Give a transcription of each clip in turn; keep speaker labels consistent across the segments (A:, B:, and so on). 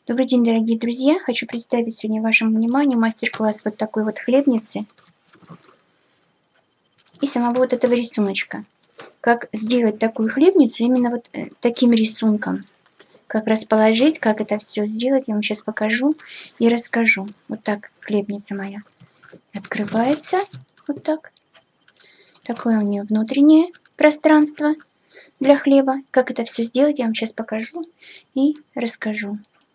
A: Добрый день, дорогие друзья! Хочу представить сегодня вашему вниманию мастер-класс вот такой вот хлебницы и самого вот этого рисуночка. Как сделать такую хлебницу именно вот таким рисунком. Как расположить, как это все сделать, я вам сейчас покажу и расскажу. Вот так хлебница моя открывается. Вот так. Такое у нее внутреннее пространство для хлеба. Как это все сделать, я вам сейчас покажу и расскажу.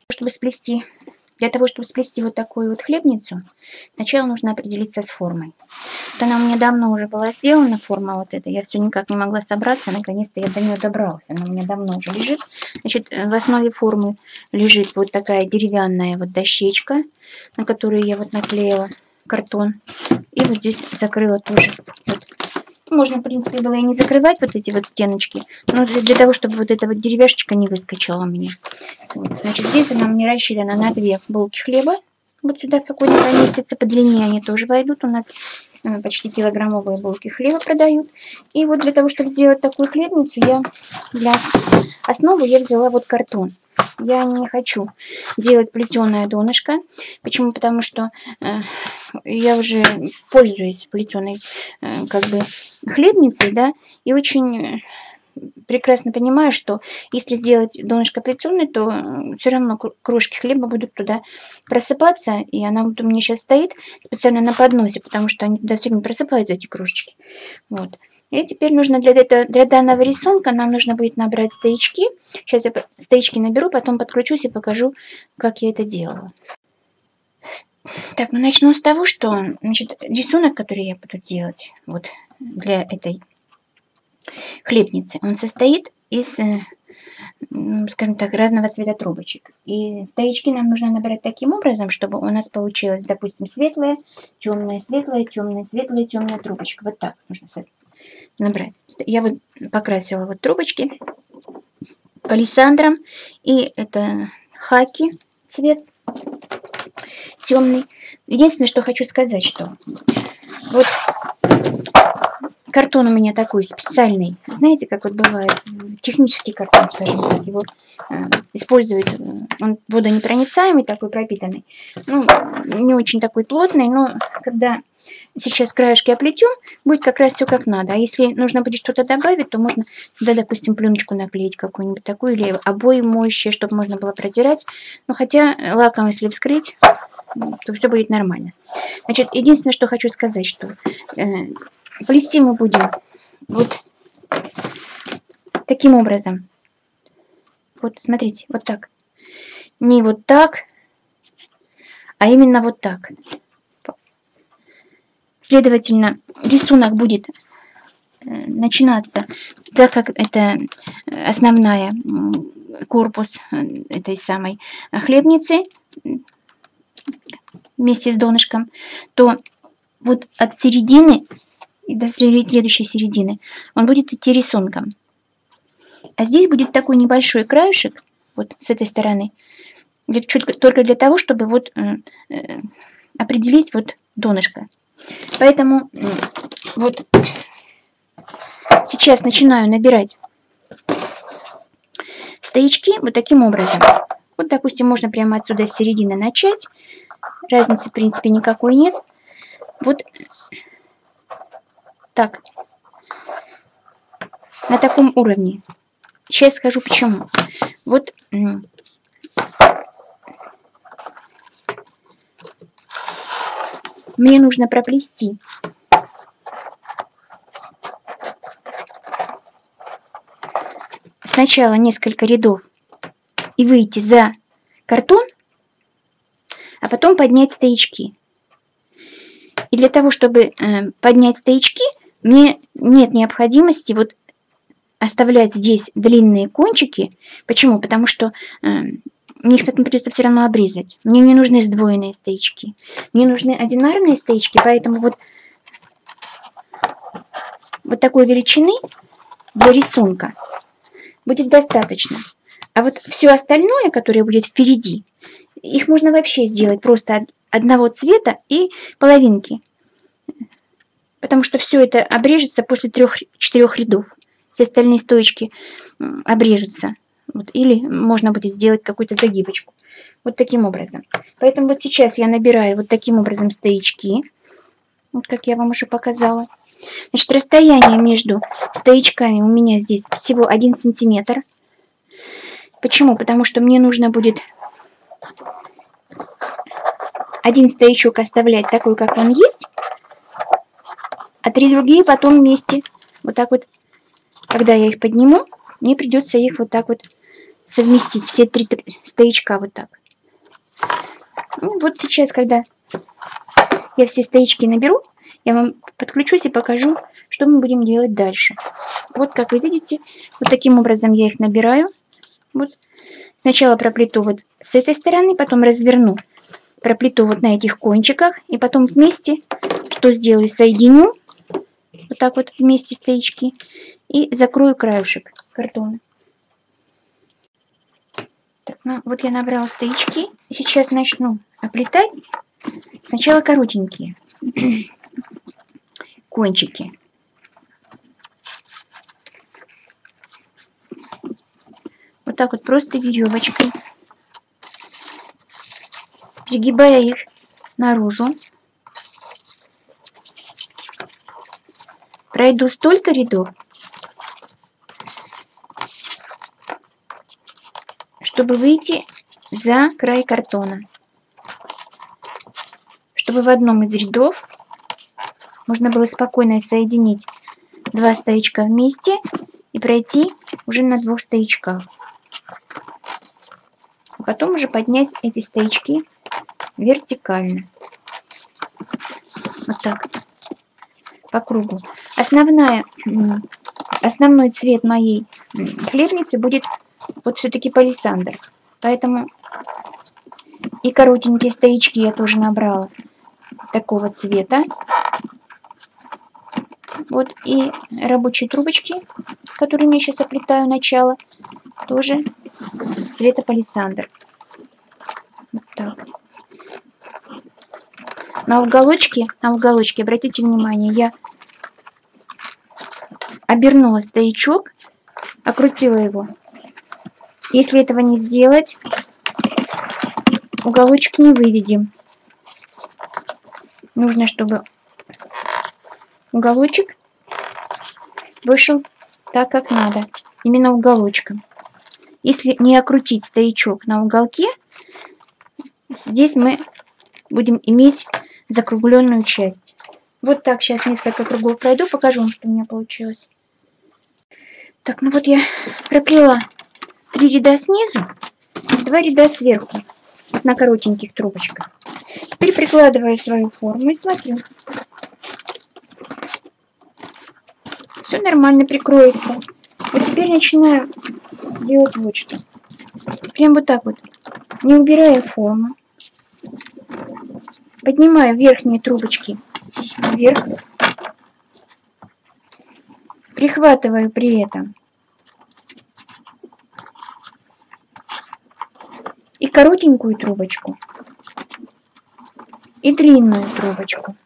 A: Для того, чтобы сплести вот такую вот хлебницу, сначала нужно определиться с формой. Вот она у меня давно уже была сделана, форма вот эта. Я все никак не могла собраться, наконец-то я до нее добралась. Она у меня давно уже лежит. Значит, в основе формы лежит вот такая деревянная вот дощечка, на которую я вот наклеила картон. И вот здесь закрыла тоже. Вот. Можно, в принципе, было и не закрывать вот эти вот стеночки, но для того, чтобы вот эта вот деревяшечка не выскочила у меня. Вот. Значит, здесь она у меня расщелена на 2 булки хлеба. Вот сюда спокойно поместится, по длине они тоже войдут. У нас почти килограммовые булки хлеба продают. И вот для того, чтобы сделать такую хлебницу, я для основы взяла вот картон. Я не хочу делать плетеное донышко. Почему? Потому что я уже пользуюсь плетеной как бы хлебницей, да, и очень прекрасно понимаю, что если сделать донышко плетеное, то все равно крошки хлеба будут туда просыпаться, и она вот у меня сейчас стоит специально на подносе, потому что они туда все время просыпаются, эти крошечки. Вот. И теперь нужно для данного рисунка нам нужно будет набрать стоячки. Сейчас я стоячки наберу, потом подкручусь и покажу, как я это делала. Так, ну начну с того, что, значит, рисунок, который я буду делать вот для этой хлебницы, он состоит из, скажем так, разного цвета трубочек. И стоячки нам нужно набирать таким образом, чтобы у нас получилось, допустим, светлая, темная, светлая, темная, светлая, темная трубочка. Вот так нужно набрать. Я вот покрасила вот трубочки палисандром, и это хаки цвет темный. Единственное, что хочу сказать, что вот картон у меня такой специальный. Знаете, как вот бывает технический картон, скажем так, его используют, он водонепроницаемый, такой пропитанный. Ну, не очень такой плотный, но когда сейчас краешки оплетем, будет как раз все как надо. А если нужно будет что-то добавить, то можно туда, допустим, пленочку наклеить какую-нибудь такую, или обои моющие, чтобы можно было протирать. Но хотя лаком, если вскрыть, то все будет нормально. Значит, единственное, что хочу сказать, что плести мы будем вот таким образом. Вот, смотрите, вот так. Не вот так, а именно вот так. Следовательно, рисунок будет начинаться, так как это основная корпус этой самой хлебницы вместе с донышком, то вот от середины и до следующей середины он будет идти рисунком. А здесь будет такой небольшой краешек, вот с этой стороны, только для того, чтобы вот определить вот донышко. Поэтому вот сейчас начинаю набирать стоячки вот таким образом. Вот, допустим, можно прямо отсюда с середины начать. Разницы, в принципе, никакой нет. Вот так. На таком уровне. Сейчас скажу почему. Вот мне нужно проплести сначала несколько рядов и выйти за картон, а потом поднять стоячки. И для того, чтобы поднять стоячки, мне нет необходимости вот оставлять здесь длинные кончики. Почему? Потому что мне их потом придется все равно обрезать. Мне не нужны сдвоенные стоячки. Мне нужны одинарные стоячки, поэтому вот такой величины для рисунка будет достаточно. А вот все остальное, которое будет впереди, их можно вообще сделать просто одного цвета и половинки. Потому что все это обрежется после 3-4 рядов. Все остальные стоечки обрежутся. Вот, или можно будет сделать какую-то загибочку. Вот таким образом. Поэтому вот сейчас я набираю вот таким образом стоячки. Вот как я вам уже показала. Значит, расстояние между стоячками у меня здесь всего 1 сантиметр. Почему? Потому что мне нужно будет один стоячок оставлять такой, как он есть, а 3 другие потом вместе. Вот так вот, когда я их подниму, мне придется их вот так вот совместить. Все 3 стоячка вот так. Ну, вот сейчас, когда я все стоячки наберу, я вам подключусь и покажу, что мы будем делать дальше. Вот как вы видите, вот таким образом я их набираю. Вот. Сначала проплету вот с этой стороны, потом разверну, проплету вот на этих кончиках, и потом вместе, что сделаю, соединю, вот так вот вместе стоячки, и закрою краешек картона. Так, ну вот я набрала стоячки, сейчас начну оплетать. Сначала коротенькие кончики. Вот так вот просто веревочкой, пригибая их наружу. Пройду столько рядов, чтобы выйти за край картона. Чтобы в одном из рядов можно было спокойно соединить 2 стоячка вместе и пройти уже на 2 стоячках. Потом уже поднять эти стоячки вертикально. Вот так. По кругу. Основной цвет моей хлебницы будет вот все-таки палисандр. Поэтому и коротенькие стоячки я тоже набрала такого цвета. Вот и рабочие трубочки, которыми я сейчас оплетаю начало, тоже цвета палисандр. Вот так. На уголочке, обратите внимание, я обернула стоячок, окрутила его. Если этого не сделать, уголочек не выведем. Нужно, чтобы уголочек вышел так, как надо. Именно уголочком. Если не окрутить стоячок на уголке, здесь мы будем иметь закругленную часть. Вот так сейчас несколько кругов пройду, покажу вам, что у меня получилось. Так, ну вот я проплела 3 ряда снизу, 2 ряда сверху, вот на коротеньких трубочках. Теперь прикладываю свою форму и смотрю. Все нормально прикроется. Вот теперь начинаю делать вот что. Прям вот так вот, не убирая форму. Поднимаю верхние трубочки вверх. Прихватываю при этом и коротенькую трубочку, и длинную трубочку.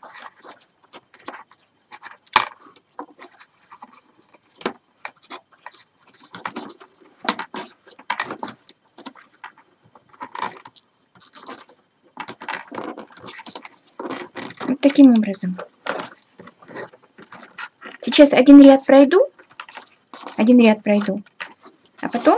A: Вот таким образом. Сейчас один ряд пройду, а потом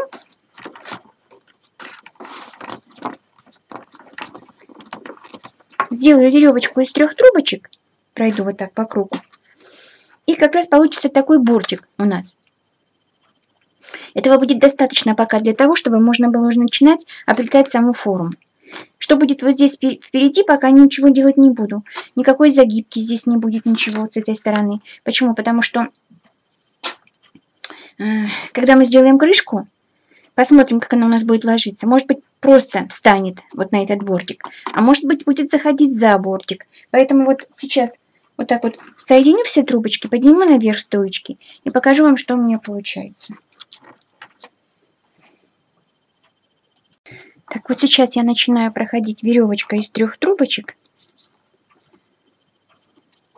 A: сделаю веревочку из 3 трубочек, пройду вот так по кругу, и как раз получится такой бортик у нас. Этого будет достаточно пока для того, чтобы можно было уже начинать оплетать саму форму. Что будет вот здесь впереди, пока ничего делать не буду. Никакой загибки здесь не будет, ничего вот с этой стороны. Почему? Потому что когда мы сделаем крышку, посмотрим, как она у нас будет ложиться. Может быть, просто встанет вот на этот бортик, а может быть, будет заходить за бортик. Поэтому вот сейчас вот так вот соединю все трубочки, подниму наверх стоечки и покажу вам, что у меня получается. Так, вот сейчас я начинаю проходить веревочкой из 3 трубочек.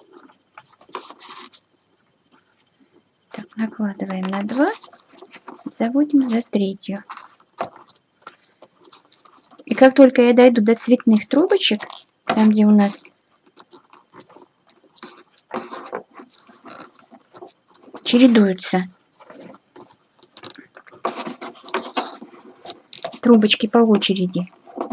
A: Так, накладываем на 2, заводим за третью. И как только я дойду до цветных трубочек, там где у нас чередуются трубочки по очереди,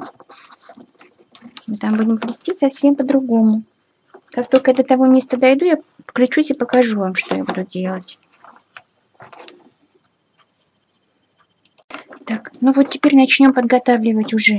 A: мы там будем плести совсем по-другому. Как только до того места дойду, я включусь и покажу вам, что я буду делать. Так, ну вот теперь начнем подготавливать уже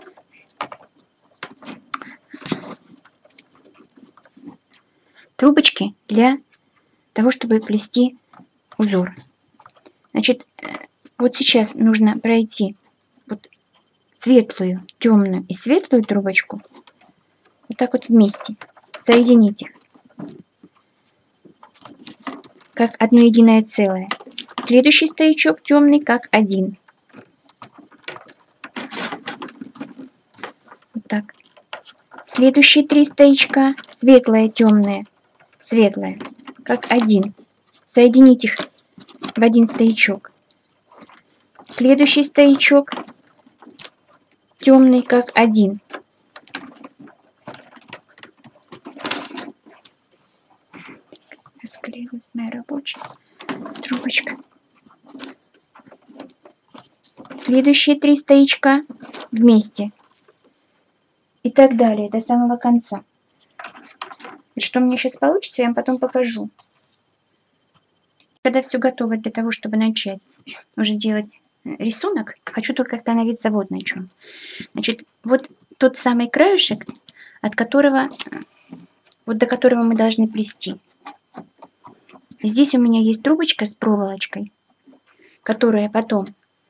A: трубочки для того, чтобы плести узор. Значит, вот сейчас нужно пройти вот светлую, темную и светлую трубочку. Вот так вот вместе. Соединить их. Как одно единое целое. Следующий стоячок темный как один. Вот так. Следующие 3 стоячка. Светлое, темное, светлое. Как один. Соединить их в один стоячок. Следующий стоячок. Темный как один. Расклеилась моя рабочая трубочка. Следующие 3 стоячка вместе. И так далее до самого конца. И что у меня сейчас получится, я вам потом покажу. Когда все готово для того, чтобы начать уже делать рисунок, хочу только остановиться вот на чем. Значит, вот тот самый краешек, от которого, вот до которого мы должны плести. Здесь у меня есть трубочка с проволочкой, которая потом,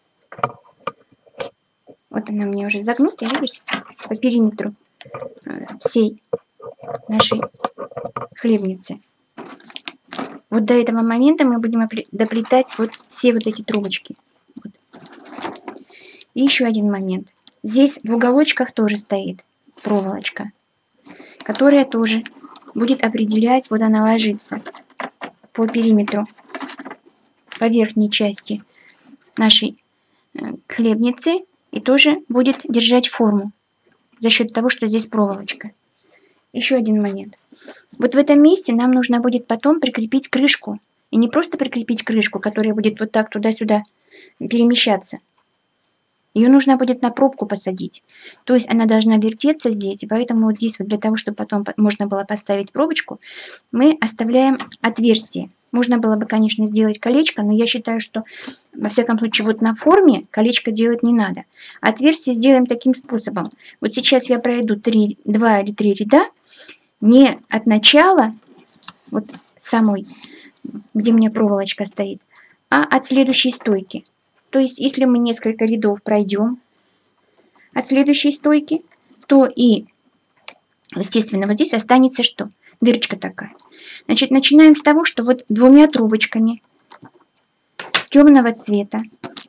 A: вот она у меня уже загнута, видите, по периметру всей нашей хлебницы. Вот до этого момента мы будем доплетать вот все вот эти трубочки. Вот. И еще один момент. Здесь в уголочках тоже стоит проволочка, которая тоже будет определять, вот она ложится по периметру, по верхней части нашей хлебницы и тоже будет держать форму за счет того, что здесь проволочка. Еще один момент. Вот в этом месте нам нужно будет потом прикрепить крышку. И не просто прикрепить крышку, которая будет вот так туда-сюда перемещаться. Ее нужно будет на пробку посадить. То есть она должна вертеться здесь. И поэтому вот здесь вот для того, чтобы потом можно было поставить пробочку, мы оставляем отверстие. Можно было бы, конечно, сделать колечко, но я считаю, что, во всяком случае, вот на форме колечко делать не надо. Отверстие сделаем таким способом. Вот сейчас я пройду 2 или 3 ряда, не от начала, вот самой, где у меня проволочка стоит, а от следующей стойки. То есть, если мы несколько рядов пройдем от следующей стойки, то и, естественно, вот здесь останется что? Дырочка такая. Значит, начинаем с того, что вот 2 трубочками темного цвета.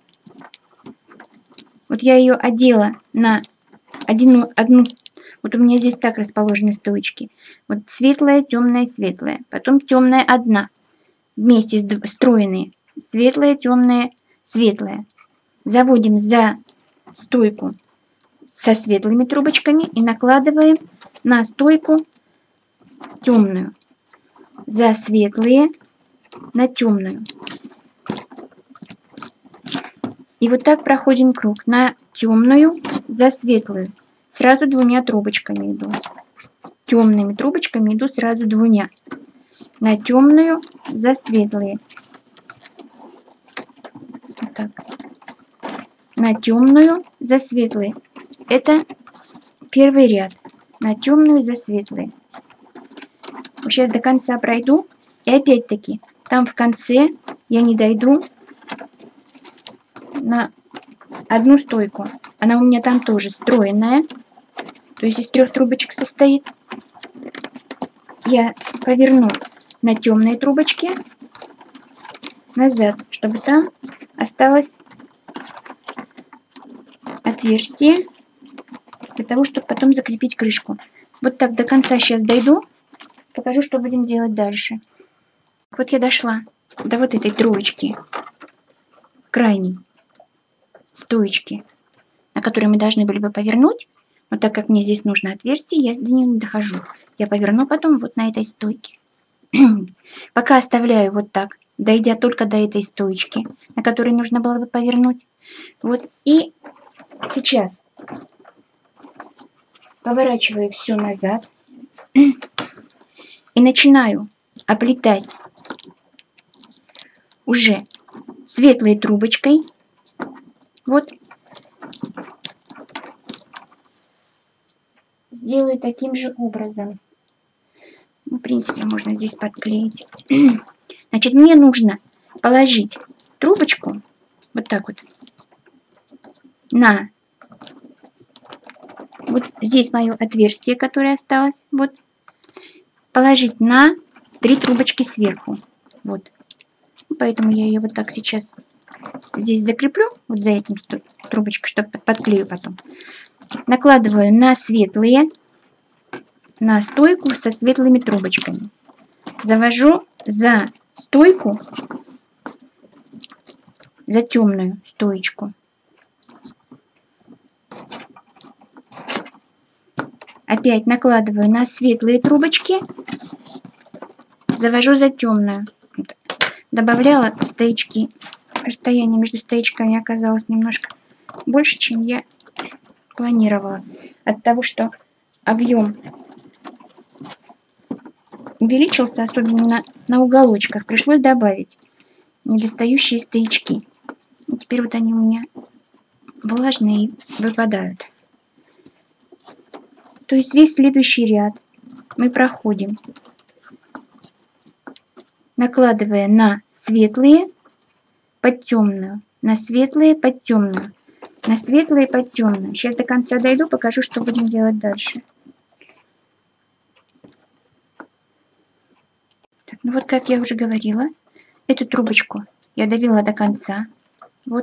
A: Вот я ее одела на одну. Вот у меня здесь так расположены стоечки. Вот светлая, темная, светлая. Потом темная одна. Вместе стройные. Светлая, темная, светлая. Заводим за стойку со светлыми трубочками и накладываем на стойку темную. За светлые на темную. И вот так проходим круг. На темную за светлую. Сразу 2 трубочками иду. Темными трубочками иду сразу 2. На темную за светлые. Вот так. На темную за светлые. Это первый ряд. На темную за светлые. Сейчас до конца пройду. И опять-таки, там в конце я не дойду на одну стойку. Она у меня там тоже стройная. То есть из 3 трубочек состоит. Я поверну на темные трубочки назад, чтобы там осталось отверстие для того, чтобы потом закрепить крышку. Вот так до конца сейчас дойду. Покажу, что будем делать дальше. Вот я дошла до вот этой троечки. крайней стоечки, на которой мы должны были бы повернуть. Но так как мне здесь нужно отверстие, я до нее не дохожу. Я поверну потом вот на этой стойке. Пока оставляю вот так, дойдя только до этой стоечки, на которой нужно было бы повернуть. Вот, и сейчас поворачиваю все назад и начинаю оплетать уже светлой трубочкой. Вот. Сделаю таким же образом. Ну, в принципе, можно здесь подклеить. Значит, мне нужно положить трубочку вот так вот на вот здесь мое отверстие, которое осталось. Вот. Положить на 3 трубочки сверху. Вот. Поэтому я ее вот так сейчас здесь закреплю. Вот за этим трубочкой, чтобы подклею потом. Накладываю на светлые, на стойку со светлыми трубочками. Завожу за стойку, за темную стоечку. Опять накладываю на светлые трубочки, завожу за темную. Добавляла стоечки. Расстояние между стоечками оказалось немножко больше, чем я планировала. От того, что объем увеличился, особенно на уголочках, пришлось добавить недостающие стоячки. И теперь вот они у меня влажные и выпадают. То есть весь следующий ряд мы проходим, накладывая на светлые под темную, на светлые под темную, на светлые под темную. Сейчас до конца дойду, покажу, что будем делать дальше. Так, ну вот как я уже говорила, эту трубочку я довела до конца. Вот.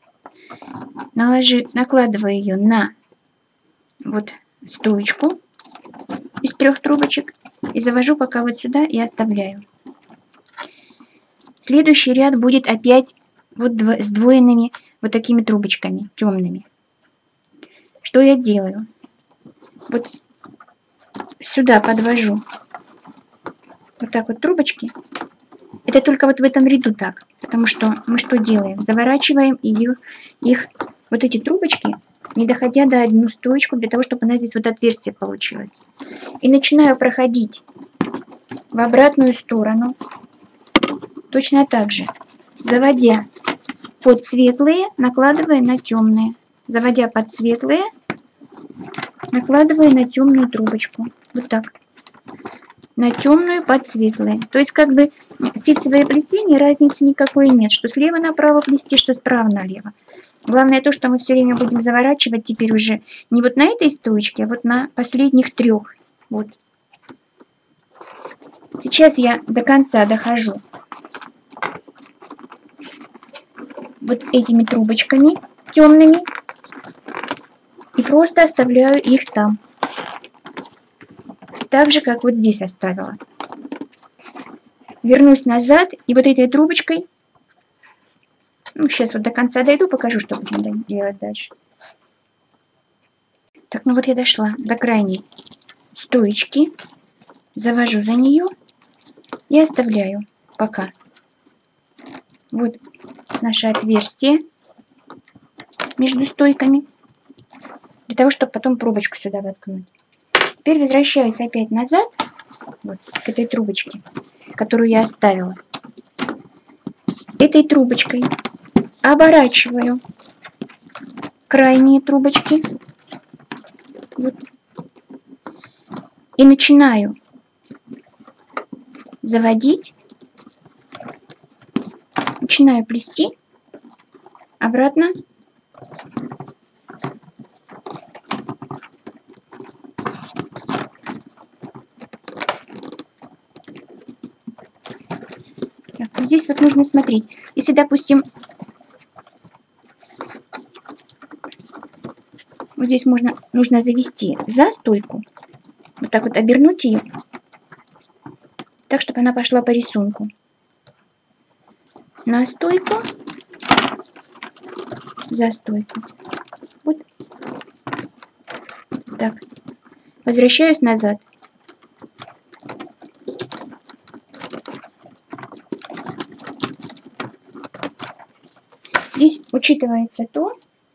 A: Накладываю ее на вот стоечку из 3 трубочек и завожу пока вот сюда и оставляю. Следующий ряд будет опять вот сдвоенными вот такими трубочками темными. Что я делаю? Вот сюда подвожу вот так вот трубочки. Это только вот в этом ряду так, потому что мы что делаем? Заворачиваем их вот эти трубочки, не доходя до одну стоечку, для того, чтобы у нас здесь вот отверстие получилось. И начинаю проходить в обратную сторону, точно так же, заводя под светлые, накладывая на темные. Заводя под светлые, накладывая на темную трубочку. Вот так. На темную под светлые. То есть как бы ситцевое плетение разницы никакой нет. Что слева направо плести, что справа налево. Главное то, что мы все время будем заворачивать теперь уже не вот на этой стоечке, а вот на последних 3. Вот. Сейчас я до конца дохожу вот этими трубочками темными и просто оставляю их там. Так же, как вот здесь оставила. Вернусь назад и вот этой трубочкой, ну, сейчас вот до конца дойду, покажу, что будем делать дальше. Так, ну вот я дошла до крайней стоечки, завожу за нее и оставляю пока. Вот наше отверстие между стойками, для того, чтобы потом трубочку сюда воткнуть. Теперь возвращаюсь опять назад, вот, к этой трубочке, которую я оставила. Этой трубочкой оборачиваю крайние трубочки. Вот, и начинаю заводить, начинаю плести обратно. Здесь вот нужно смотреть. Если, допустим, вот здесь нужно завести за стойку, вот так вот обернуть ее, так, чтобы она пошла по рисунку. На стойку за стойку. Вот. Так. Возвращаюсь назад. Здесь учитывается то,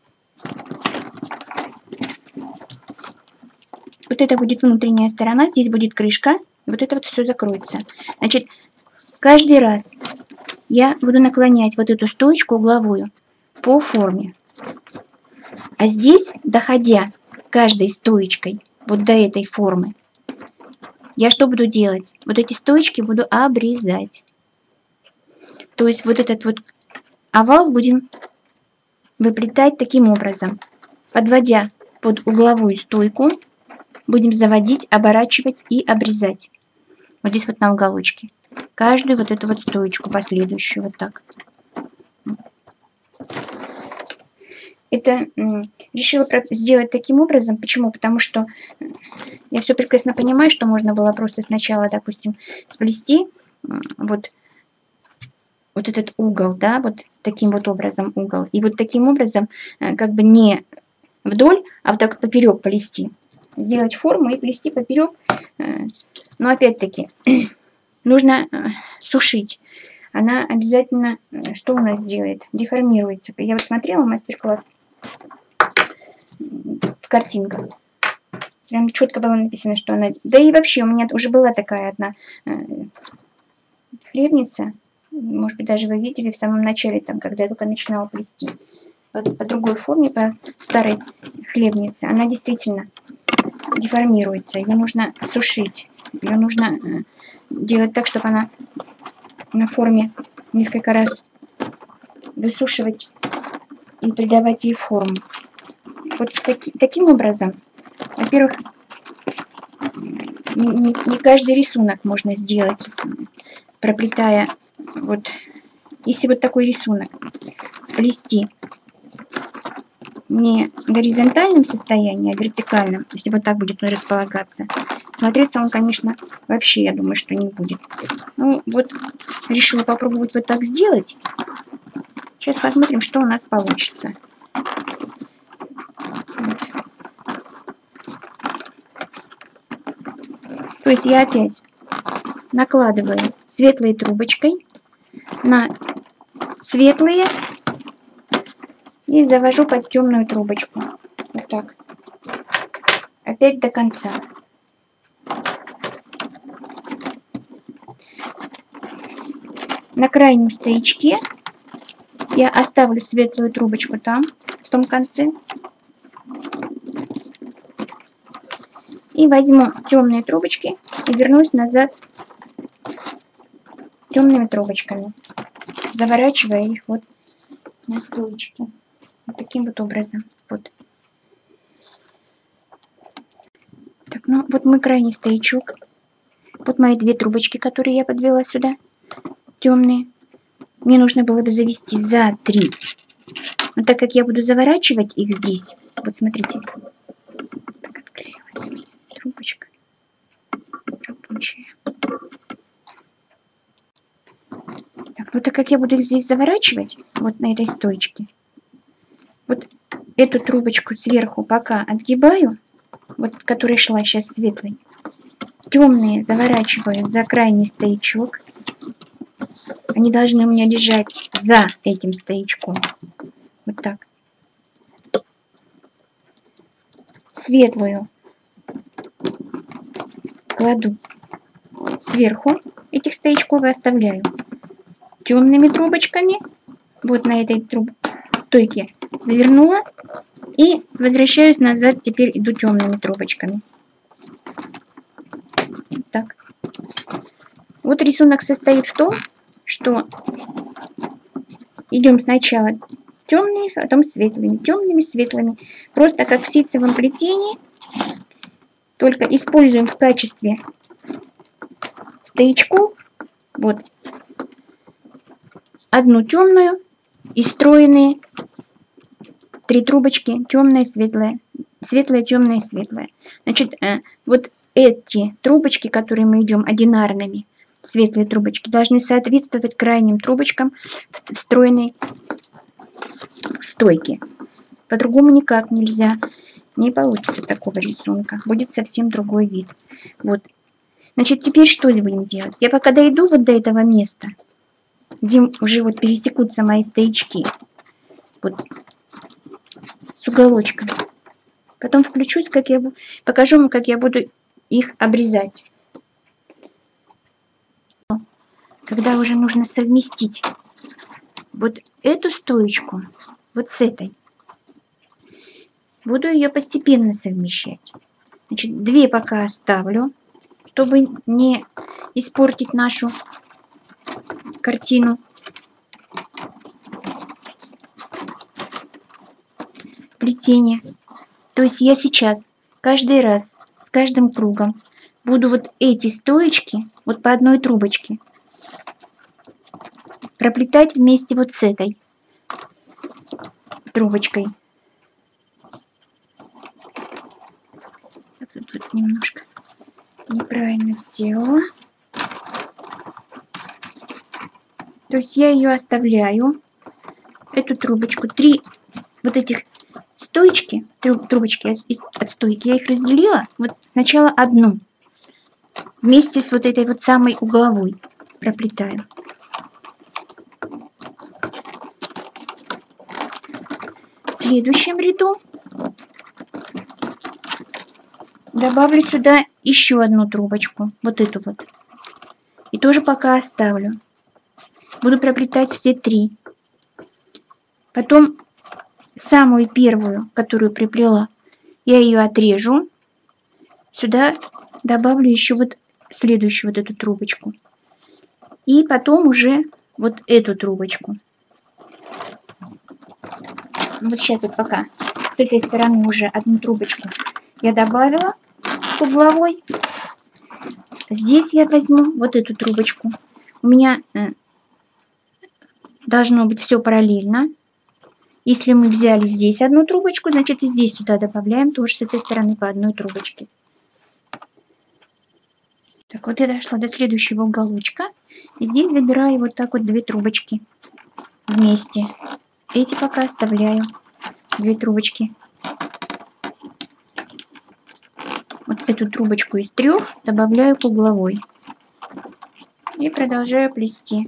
A: вот это будет внутренняя сторона, здесь будет крышка, вот это вот все закроется. Значит, каждый раз я буду наклонять вот эту стоечку угловую по форме. А здесь, доходя каждой стоечкой вот до этой формы, я что буду делать? Вот эти стоечки буду обрезать. То есть вот этот вот овал будем выплетать таким образом. Подводя под угловую стойку, будем заводить, оборачивать и обрезать. Вот здесь вот на уголочке. Каждую вот эту вот стоечку последующую. Вот так. Это решила сделать таким образом. Почему? Потому что я все прекрасно понимаю, что можно было просто сначала, допустим, сплести вот этот угол, да, вот таким вот образом угол. И вот таким образом как бы не вдоль, а вот так поперек плести. Сделать форму и плести поперек. Но опять-таки нужно сушить. Она обязательно, что у нас делает? Деформируется. Я вот смотрела мастер-класс в картинках. Прям четко было написано, что она... Да и вообще у меня уже была такая одна хлебница. Может быть, даже вы видели в самом начале, там, когда я только начинала плести. По другой форме, по старой хлебнице. Она действительно деформируется. Ее нужно сушить. Ее нужно делать так, чтобы она на форме несколько раз высушивать и придавать ей форму. Вот таким образом, во-первых, не каждый рисунок можно сделать, проплетая вот, если вот такой рисунок сплести не в горизонтальном состоянии, а в вертикальном, то есть вот так будет он располагаться, смотреться он, конечно, вообще, я думаю, что не будет. Ну, вот решила попробовать вот так сделать. Сейчас посмотрим, что у нас получится. Вот. То есть я опять накладываю светлой трубочкой на светлые и завожу под темную трубочку. Вот так. Опять до конца. На крайнем стоячке я оставлю светлую трубочку там, в том конце. И возьму темные трубочки и вернусь назад темными трубочками, заворачивая их вот на стоечке. Вот таким вот образом. Вот. Так, ну вот мой крайний стоячок. Вот мои две трубочки, которые я подвела сюда. Темные. Мне нужно было бы завести за 3. Но так как я буду заворачивать их здесь, вот смотрите, так отклеилась у меня трубочка рабочая. Так, ну так как я буду их здесь заворачивать, вот на этой стоечке, вот эту трубочку сверху пока отгибаю, вот которая шла сейчас светлой, темные заворачиваю за крайний стоячок. Они должны у меня лежать за этим стоячком. Вот так. Светлую кладу сверху этих стоячков и оставляю. Темными трубочками вот на этой стойке завернула и возвращаюсь назад. Теперь иду темными трубочками. Вот так. Вот рисунок состоит в том, что идем сначала темными, потом светлыми, темными, светлыми. Просто как в ситцевом плетении, только используем в качестве стоячков вот одну темную и стройные 3 трубочки, темная, светлая, светлая, темная, светлая. Значит, вот эти трубочки, которые мы идем одинарными, светлые трубочки, должны соответствовать крайним трубочкам встроенной стойки. По-другому никак нельзя. Не получится такого рисунка. Будет совсем другой вид. Вот. Значит, теперь что будем делать? Я пока дойду вот до этого места, где уже вот пересекутся мои стоячки. Вот. С уголочком. Потом включусь, покажу вам, как я буду их обрезать. Когда уже нужно совместить вот эту стоечку вот с этой. Буду ее постепенно совмещать. Значит, 2 пока оставлю, чтобы не испортить нашу картину. Плетение. То есть я сейчас каждый раз с каждым кругом буду вот эти стоечки вот по одной трубочке проплетать вместе вот с этой трубочкой. Тут немножко неправильно сделала. То есть я ее оставляю, эту трубочку, 3 вот этих стоечки, трубочки от стойки, я их разделила. Вот сначала одну вместе с вот этой вот самой угловой проплетаю. В следующем ряду добавлю сюда еще одну трубочку, вот эту вот. И тоже пока оставлю. Буду проплетать все 3. Потом самую первую, которую приплела, я ее отрежу. Сюда добавлю еще вот следующую вот эту трубочку. И потом уже вот эту трубочку. Вот сейчас вот пока с этой стороны уже одну трубочку я добавила угловой. Здесь я возьму вот эту трубочку. У меня должно быть все параллельно. Если мы взяли здесь одну трубочку, значит и здесь сюда добавляем тоже с этой стороны по одной трубочке. Так, вот я дошла до следующего уголочка. И здесь забираю вот так вот 2 трубочки вместе. Эти пока оставляю. 2 трубочки. Вот эту трубочку из 3 добавляю к угловой. И продолжаю плести.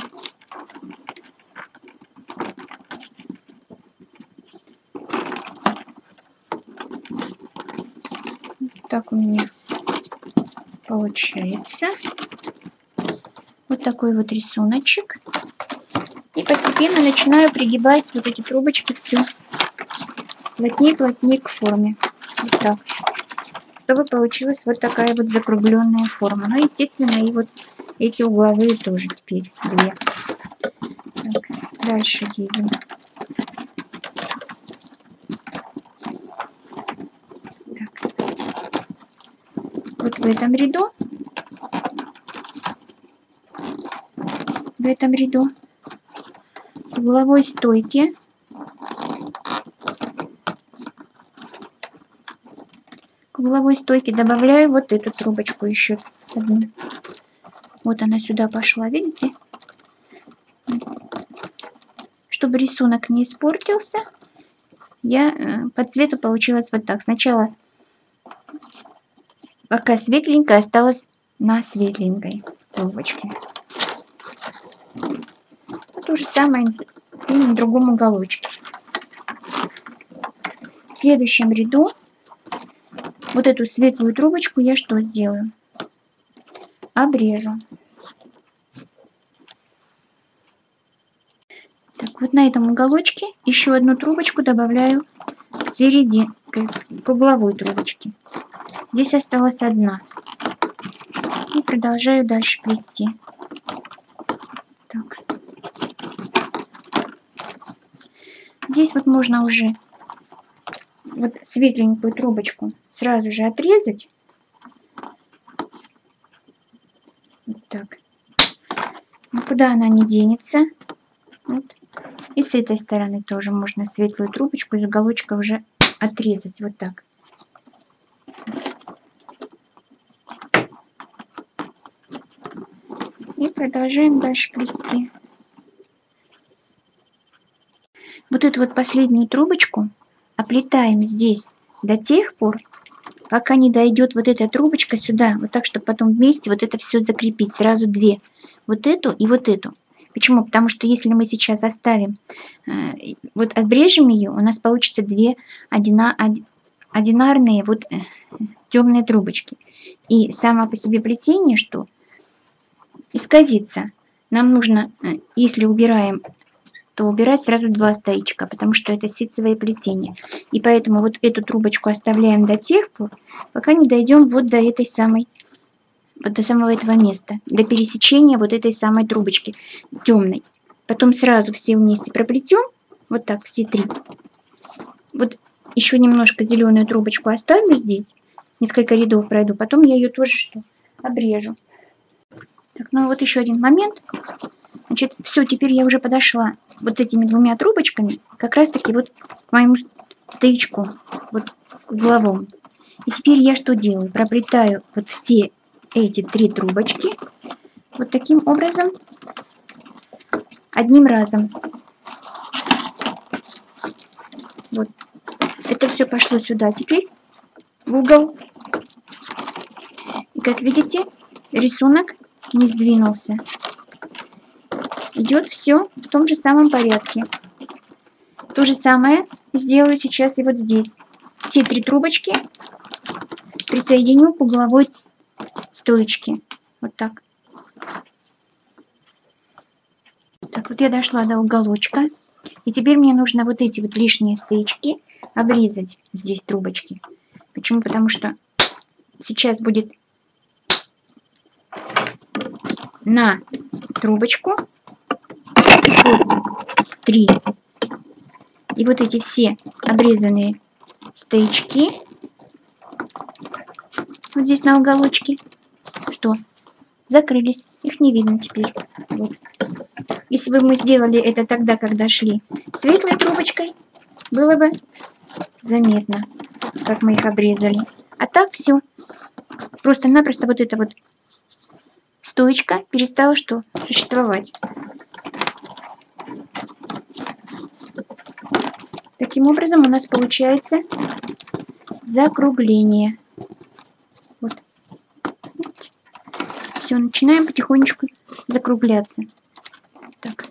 A: Так у меня получается. Вот такой вот рисуночек. И постепенно начинаю пригибать вот эти трубочки все плотнее к форме. Вот так. Чтобы получилась вот такая вот закругленная форма. Ну, естественно, и вот эти угловые тоже теперь 2. Так, дальше едем. Так. Вот в этом ряду к угловой стойке добавляю вот эту трубочку еще одну. Вот она сюда пошла, видите? Чтобы рисунок не испортился, я по цвету получилось вот так. Сначала пока светленькая осталась на светленькой трубочке. То же самое и на другом уголочке. В следующем ряду вот эту светлую трубочку я что сделаю? Обрежу. Так, вот на этом уголочке еще одну трубочку добавляю к середине, к угловой трубочке. Здесь осталась одна. И продолжаю дальше плести. Так. Здесь вот можно уже вот светленькую трубочку сразу же отрезать. Вот так. Никуда она не денется. Вот. И с этой стороны тоже можно светлую трубочку из уголочка уже отрезать. Вот так. И продолжаем дальше плести. вот эту вот последнюю трубочку оплетаем здесь до тех пор, пока не дойдет вот эта трубочка сюда, вот так, чтобы потом вместе вот это все закрепить, сразу две, вот эту и вот эту. Почему? Потому что если мы сейчас оставим, вот обрежем ее, у нас получится две одинарные вот темные трубочки. И само по себе плетение, что исказится. Нам нужно, если убираем, то убирать сразу два стоичка, потому что это ситцевое плетение. И поэтому вот эту трубочку оставляем до тех пор, пока не дойдем вот до этой самой, вот до самого этого места, до пересечения вот этой самой трубочки темной. Потом сразу все вместе проплетем, вот так все три. Вот еще немножко зеленую трубочку оставлю здесь, несколько рядов пройду, потом я ее тоже что обрежу. Так, ну вот еще один момент. Значит, все, теперь я уже подошла вот этими двумя трубочками как раз таки вот к моему стоячку, вот к угловому. И теперь я что делаю? Проплетаю вот все эти три трубочки вот таким образом, одним разом. Вот. Это все пошло сюда теперь, в угол. И как видите, рисунок не сдвинулся. Идет все в том же самом порядке. То же самое сделаю сейчас и вот здесь. Все три трубочки присоединю к угловой стоечке. Вот так. Так, вот я дошла до уголочка. И теперь мне нужно вот эти вот лишние стоячки обрезать здесь трубочки. Почему? Потому что сейчас будет на трубочку 3. И вот эти все обрезанные стоячки вот здесь на уголочке, что закрылись, их не видно теперь. Вот. Если бы мы сделали это тогда, когда шли светлой трубочкой, было бы заметно, как мы их обрезали. А так все. Просто-напросто вот эта вот стоечка перестала что? Существовать. Таким образом у нас получается закругление. Вот. Все, начинаем потихонечку закругляться. Так.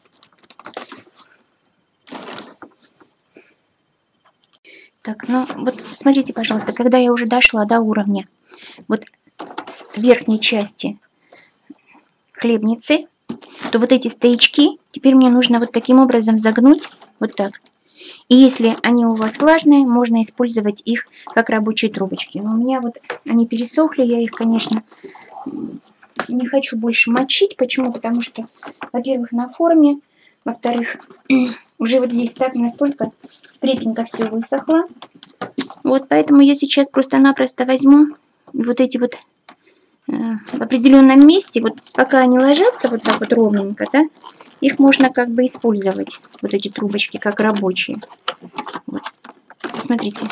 A: Так, ну вот смотрите, пожалуйста, когда я уже дошла до уровня вот верхней части хлебницы, то вот эти стоячки теперь мне нужно вот таким образом загнуть, вот так. И если они у вас влажные, можно использовать их как рабочие трубочки. Но у меня вот они пересохли, я их, конечно, не хочу больше мочить. Почему? Потому что, во-первых, на форме, во-вторых, уже вот здесь так настолько крепенько все высохло. Вот поэтому я сейчас просто-напросто возьму вот эти вот в определенном месте, вот пока они ложатся вот так вот ровненько, да, их можно как бы использовать, вот эти трубочки, как рабочие. Вот. Смотрите.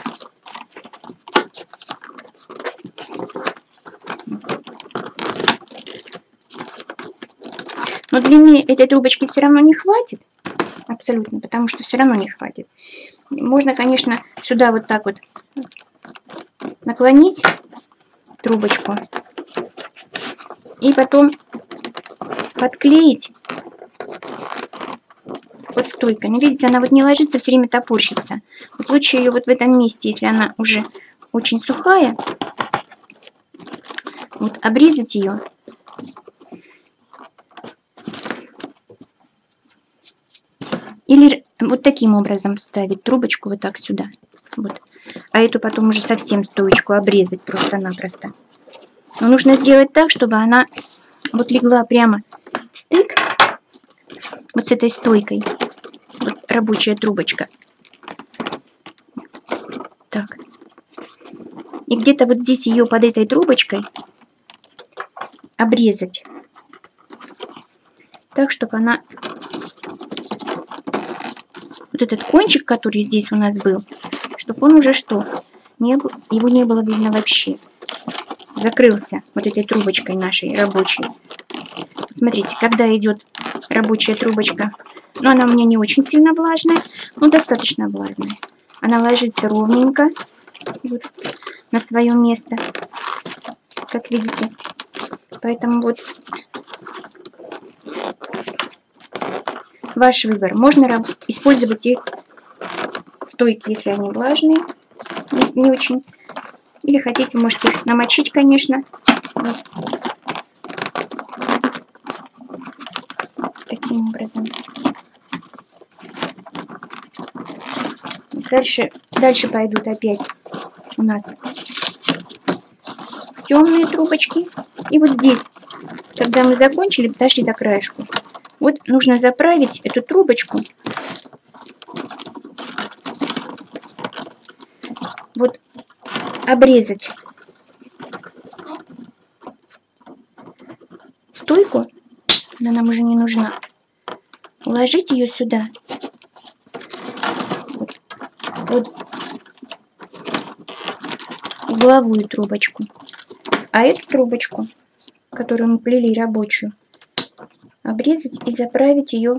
A: Но длины этой трубочки все равно не хватит, абсолютно, потому что все равно не хватит. Можно, конечно, сюда вот так вот наклонить трубочку и потом подклеить под стойкой. Но видите, она вот не ложится, все время топорщится. Вот лучше ее вот в этом месте, если она уже очень сухая, вот обрезать ее. Или вот таким образом вставить трубочку вот так сюда. Вот. А эту потом уже совсем стоечку обрезать просто-напросто. Но нужно сделать так, чтобы она вот легла прямо в стык вот с этой стойкой. Вот рабочая трубочка. Так. И где-то вот здесь ее под этой трубочкой обрезать. Так, чтобы она... Вот этот кончик, который здесь у нас был, чтобы он уже что? Его не было видно вообще. Закрылся вот этой трубочкой нашей рабочей. Смотрите, когда идет рабочая трубочка Но она у меня не очень сильно влажная, но достаточно влажная. Она ложится ровненько вот, на свое место, как видите. Поэтому вот ваш выбор. Можно использовать их стойки, если они влажные, не очень. Или хотите, можете их намочить, конечно. Вот. Таким образом. Дальше пойдут опять у нас темные трубочки. И вот здесь, когда мы закончили, подошли до краешку, вот нужно заправить эту трубочку вот обрезать стойку, она нам уже не нужна, уложить ее сюда, вот угловую трубочку, а эту трубочку, которую мы плели рабочую, обрезать и заправить ее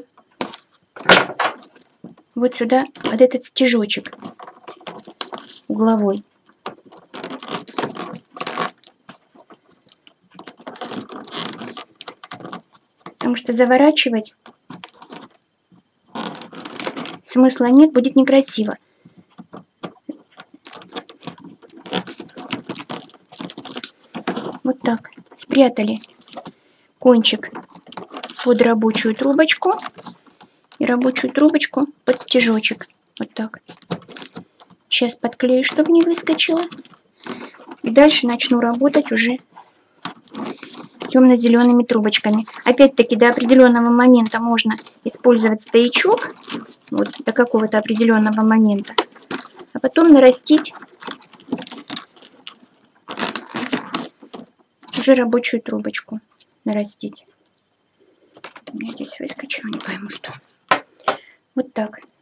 A: вот сюда, под этот стежочек угловой. Потому что заворачивать смысла нет, будет некрасиво. Вот так. Спрятали кончик под рабочую трубочку и рабочую трубочку под стежочек. Вот так. Сейчас подклею, чтобы не выскочило. И дальше начну работать уже темно-зелеными трубочками. Опять-таки до определенного момента можно использовать стоячок, вот до какого-то определенного момента, а потом нарастить уже рабочую трубочку. Нарастить. У меня здесь выскочило, не пойму что. Вот так.